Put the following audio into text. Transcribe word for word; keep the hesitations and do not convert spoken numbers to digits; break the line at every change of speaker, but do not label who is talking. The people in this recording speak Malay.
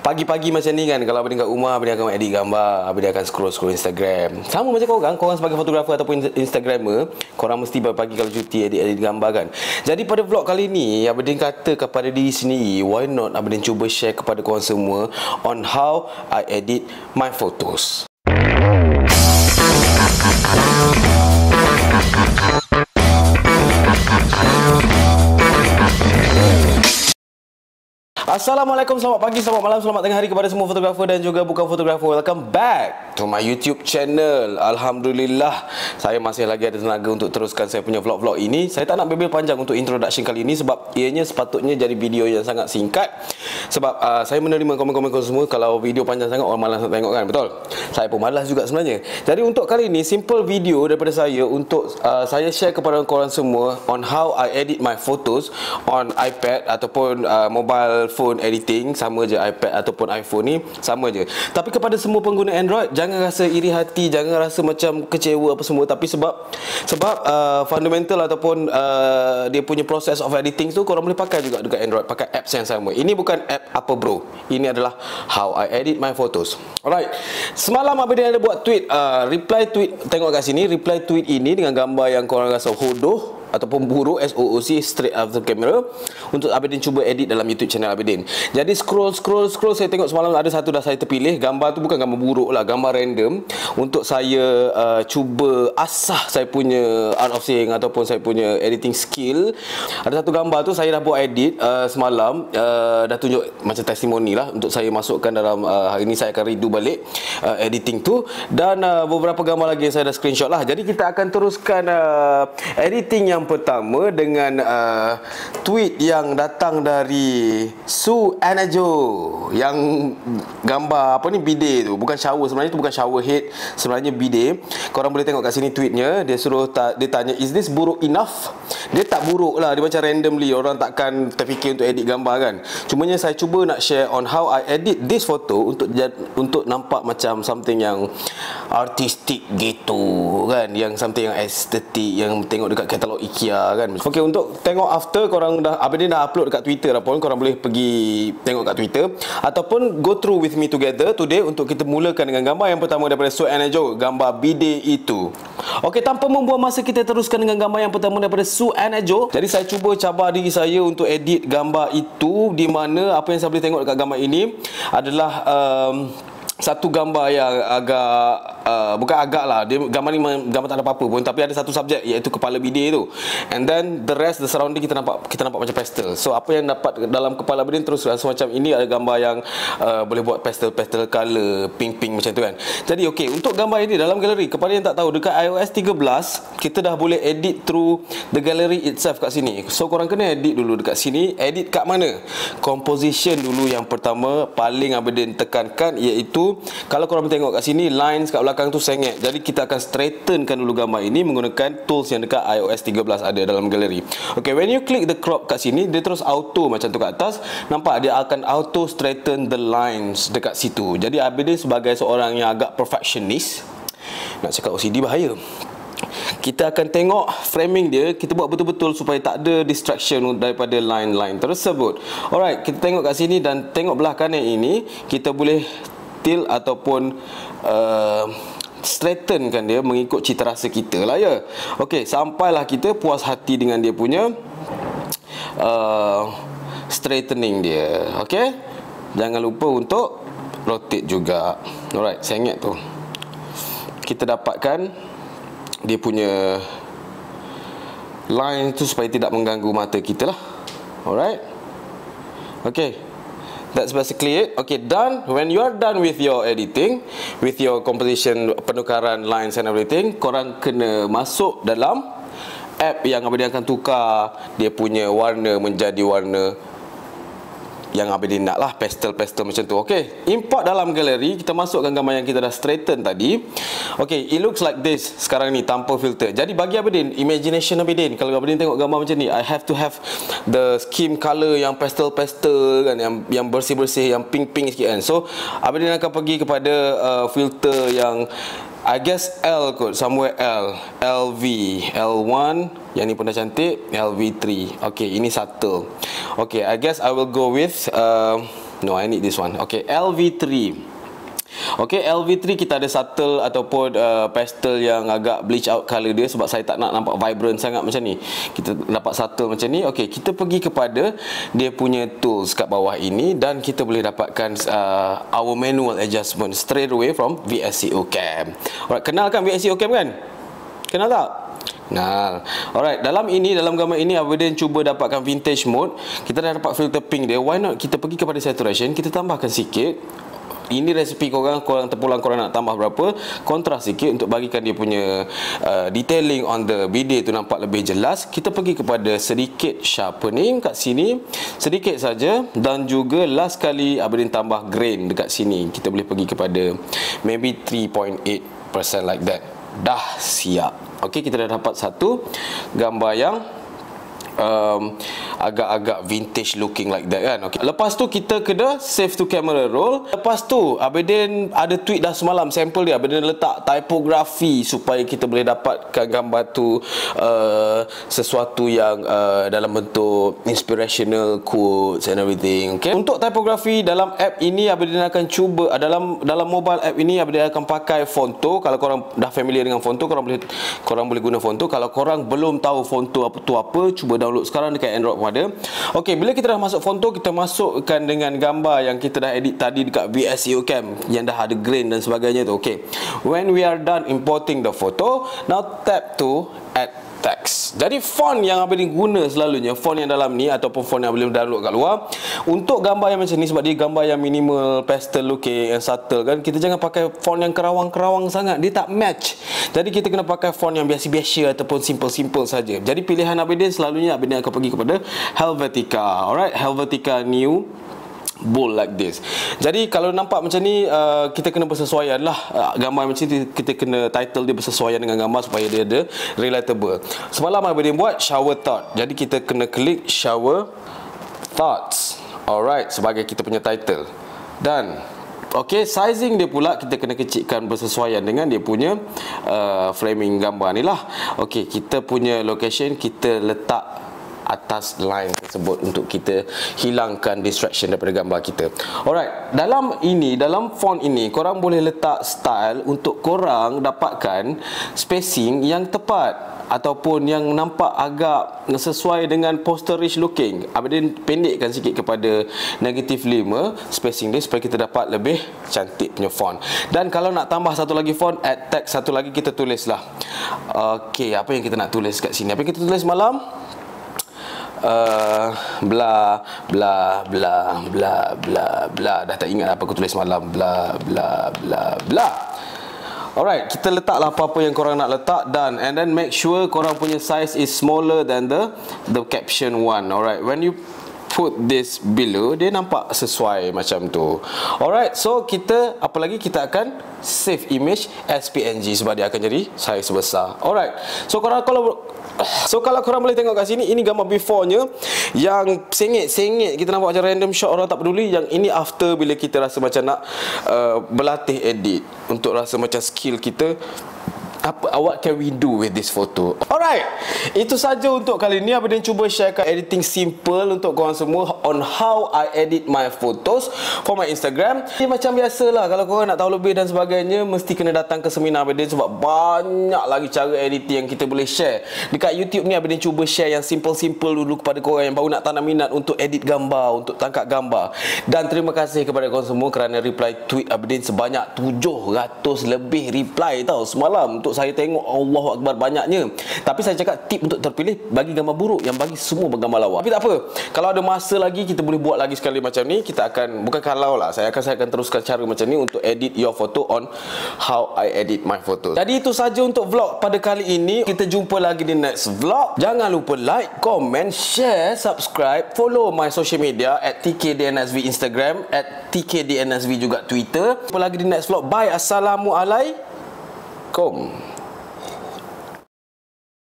pagi-pagi macam ni kan, kalau Abidin kat rumah, Abidin akan edit gambar, Abidin akan scroll-scroll Instagram. Sama macam korang, korang sebagai fotografer ataupun Instagrammer, korang mesti pagi kalau cuti edit-edit gambar kan. Jadi pada vlog kali ni, Abidin kata kepada diri sendiri, why not Abidin cuba share kepada korang semua on how I edit my photos. Assalamualaikum, selamat pagi, selamat malam, selamat tengah hari kepada semua fotografer dan juga bukan fotografer. Welcome back to my YouTube channel. Alhamdulillah, saya masih lagi ada tenaga untuk teruskan saya punya vlog-vlog ini. Saya tak nak bebel panjang untuk introduction kali ini sebab ianya sepatutnya jadi video yang sangat singkat. Sebab uh, saya menerima komen-komen semua kalau video panjang sangat orang malas nak tengok kan, betul? Saya pun malas juga sebenarnya. Jadi untuk kali ini, simple video daripada saya untuk uh, saya share kepada korang semua on how I edit my photos on iPad ataupun uh, mobile phone editing. Sama je iPad ataupun iPhone ni, sama je. Tapi kepada semua pengguna Android, jangan rasa iri hati, jangan rasa macam kecewa apa semua. Tapi sebab sebab uh, fundamental ataupun uh, dia punya proses of editing tu korang boleh pakai juga dekat Android, pakai apps yang sama. Ini bukan app apa bro, ini adalah how I edit my photos. Alright, semalam Abidin ada buat tweet, uh, reply tweet, tengok kat sini, reply tweet ini dengan gambar yang korang rasa hodoh ataupun buruk, S O O C, straight out of the camera, untuk Abidin cuba edit dalam YouTube channel Abidin. Jadi scroll scroll scroll saya tengok semalam ada satu dah saya terpilih. Gambar tu bukan gambar buruk lah, gambar random, untuk saya uh, cuba asah saya punya art of saying ataupun saya punya editing skill. Ada satu gambar tu saya dah buat edit uh, semalam, uh, dah tunjuk macam testimoni lah untuk saya masukkan dalam uh, hari ni saya akan redo balik uh, editing tu, dan uh, beberapa gambar lagi saya dah screenshot lah. Jadi kita akan teruskan uh, editing yang pertama dengan uh, tweet yang datang dari Su Anajo, yang gambar apa ni, bidet tu, bukan shower sebenarnya, tu bukan shower head, sebenarnya bidet. Korang boleh tengok kat sini tweetnya. Dia suruh ta- dia tanya, is this buruk enough? Dia tak buruk lah, dia macam randomly, orang takkan terfikir untuk edit gambar kan. Cumanya saya cuba nak share on how I edit this photo untuk untuk nampak macam something yang artistic gitu kan, yang something yang estetik, yang tengok dekat katalog IKEA kan. Okey, untuk tengok after, korang dah, Abidin dah upload dekat Twitter dah pun, korang boleh pergi tengok kat Twitter ataupun go through with me together today untuk kita mulakan dengan gambar yang pertama daripada Su Anajo, gambar bidet itu. Okey, tanpa membuang masa, kita teruskan dengan gambar yang pertama daripada Su Anajo. Jadi saya cuba cabar diri saya untuk edit gambar itu, di mana apa yang saya boleh tengok dekat gambar ini adalah um, satu gambar yang agak uh, bukan agak lah, dia gambar ni gambar tak ada apa-apa pun, tapi ada satu subjek iaitu kepala bidet tu, and then the rest, the surrounding kita nampak kita nampak macam pastel. So apa yang dapat dalam kepala bidet terus rasa macam ini, ada gambar yang uh, boleh buat pastel-pastel color, pink-pink macam tu kan. Jadi okey, untuk gambar ini dalam galeri, kepada yang tak tahu, dekat i O S tiga belas kita dah boleh edit through the gallery itself kat sini. So korang kena edit dulu dekat sini. Edit kat mana? Composition dulu yang pertama, paling Abidin tekankan, iaitu kalau korang tengok kat sini, lines kat belakang tu sengit. Jadi kita akan straighthenkan dulu gambar ini menggunakan tools yang dekat i O S tiga belas ada dalam galeri. Okay, when you click the crop kat sini, dia terus auto macam tu kat atas. Nampak dia akan auto straighten the lines dekat situ. Jadi Abidin sebagai seorang yang agak perfectionist, nak cakap O C D bahaya, kita akan tengok framing dia, kita buat betul-betul supaya tak ada distraction daripada line-line tersebut. Alright, kita tengok kat sini dan tengok belah kanan ini, kita boleh tilt ataupun uh, straighthenkan dia mengikut cita rasa kita lah ya. Okey, sampailah kita puas hati dengan dia punya uh, straightening dia. Okey, jangan lupa untuk rotate juga. Alright, sengit tu kita dapatkan dia punya line tu supaya tidak mengganggu mata kita lah. Alright, okey, that's basically it. Okay, done. When you are done with your editing, with your composition, penukaran lines and everything, korang kena masuk dalam app yang Abidin akan tukar dia punya warna menjadi warna yang Abidin nak lah, pastel-pastel macam tu. Okay, import dalam galeri, kita masukkan gambar yang kita dah straighten tadi. Okay, it looks like this sekarang ni tanpa filter. Jadi bagi Abidin, imagination Abidin, kalau Abidin tengok gambar macam ni, I have to have the scheme color yang pastel-pastel kan, yang yang bersih-bersih, yang pink-pink sikit kan. So Abidin akan pergi kepada uh, filter yang I guess L kot, somewhere L, L V, L one, yang ni pun dah cantik, L V three. Okay, ini subtle. Okay, I guess I will go with uh, No, I need this one. Okay, L V three. Okay, L V three kita ada subtle ataupun uh, pastel yang agak bleach out color dia, sebab saya tak nak nampak vibrant sangat macam ni. Kita dapat subtle macam ni. Okay, kita pergi kepada dia punya tools kat bawah ini dan kita boleh dapatkan uh, our manual adjustment straight away from V S C O Cam. Alright, kenalkan V S C O Cam kan? Kenal tak? Nah, alright, dalam ini, dalam gambar ini Abidin cuba dapatkan vintage mode. Kita dah dapat filter pink dia. Why not kita pergi kepada saturation, kita tambahkan sikit. Ini resipi korang, korang terpulang korang nak tambah berapa, kontras sikit untuk bagikan dia punya uh, detailing on the bidet tu nampak lebih jelas. Kita pergi kepada sedikit sharpening kat sini, sedikit saja, dan juga last kali Abidin tambah grain dekat sini. Kita boleh pergi kepada maybe three point eight percent like that. Dah siap. Okey, kita dah dapat satu gambar yang Um, agak-agak vintage looking like that kan. Okay. Lepas tu kita kena save to camera roll. Lepas tu Abidin ada tweet dah semalam sampel dia. Abidin letak typography supaya kita boleh dapatkan gambar tu uh, sesuatu yang uh, dalam bentuk inspirational quotes and everything. Okay. Untuk typography dalam app ini Abidin akan cuba uh, dalam dalam mobile app ini Abidin akan pakai Fonto. Kalau korang dah familiar dengan Fonto, korang boleh korang boleh guna Fonto. Kalau korang belum tahu Fonto apa tu apa, cuba download sekarang dekat Android pun ada. Okey, bila kita dah masuk Fonto, kita masukkan dengan gambar yang kita dah edit tadi dekat V S C O Cam yang dah ada grain dan sebagainya tu. Okey. When we are done importing the photo, now tap to add text. Jadi font yang Abidin guna selalunya, font yang dalam ni ataupun font yang Abidin download kat luar, untuk gambar yang macam ni, sebab dia gambar yang minimal, pastel looking, yang subtle kan, kita jangan pakai font yang kerawang-kerawang sangat, dia tak match. Jadi kita kena pakai font yang biasa-biasa ataupun simple-simple saja. Jadi pilihan Abidin selalunya Abidin akan pergi kepada Helvetica. Alright, Helvetica New bold like this. Jadi kalau nampak macam ni, uh, kita kena bersesuaian lah. uh, Gambar macam ni kita kena title dia bersesuaian dengan gambar supaya dia ada relatable. Semalam Abidin buat shower thought, jadi kita kena klik shower thoughts, alright, sebagai kita punya title. Dan okey, sizing dia pula kita kena kecilkan bersesuaian dengan dia punya uh, framing gambar ni lah. Okey, kita punya location kita letak atas line tersebut untuk kita hilangkan distraction daripada gambar kita. Alright, dalam ini, dalam font ini korang boleh letak style untuk korang dapatkan spacing yang tepat ataupun yang nampak agak sesuai dengan posterish looking. Abidin pendekkan sikit kepada negatif lima spacing dia supaya kita dapat lebih cantik punya font. Dan kalau nak tambah satu lagi font, add text satu lagi, kita tulislah. Okey, apa yang kita nak tulis kat sini? Apa yang kita tulis malam? Uh, bla bla bla bla bla bla. Dah tak ingat apa aku tulis malam. Bla bla bla bla. Alright, kita letaklah apa-apa yang korang nak letak, dan and then make sure korang punya size is smaller than the the caption one. Alright, when you put this below, dia nampak sesuai macam tu. Alright, so kita apa lagi, kita akan save image as P N G sebab dia akan jadi size besar. Alright, so korang kalau So kalau korang boleh tengok kat sini, ini gambar before-nya yang sengit-sengit, kita nampak macam random shot, orang tak peduli. Yang ini after, bila kita rasa macam nak uh, berlatih edit, untuk rasa macam skill kita, apa, what can we do with this photo? Alright, itu saja untuk kali ni. Abidin cuba sharekan editing simple untuk korang semua on how I edit my photos for my Instagram. Ini macam biasalah, kalau korang nak tahu lebih dan sebagainya, mesti kena datang ke seminar Abidin, sebab banyak lagi cara editing yang kita boleh share. Dekat YouTube ni Abidin cuba share yang simple-simple dulu kepada korang yang baru nak tanam minat untuk edit gambar, untuk tangkap gambar. Dan terima kasih kepada korang semua kerana reply tweet Abidin sebanyak tujuh ratus lebih reply tau semalam. Untuk saya tengok, Allahu Akbar, banyaknya. Tapi saya cakap tip untuk terpilih, bagi gambar buruk, yang bagi semua bergambar lawa. Tapi tak apa, kalau ada masa lagi kita boleh buat lagi sekali macam ni. Kita akan, bukan kalau lah, saya akan saya akan teruskan cara macam ni untuk edit your photo on how I edit my photo. Jadi itu saja untuk vlog pada kali ini. Kita jumpa lagi di next vlog. Jangan lupa like, comment, share, subscribe, follow my social media at T K D N S V Instagram, at T K D N S V juga Twitter. Jumpa lagi di next vlog. Bye, assalamualaikum.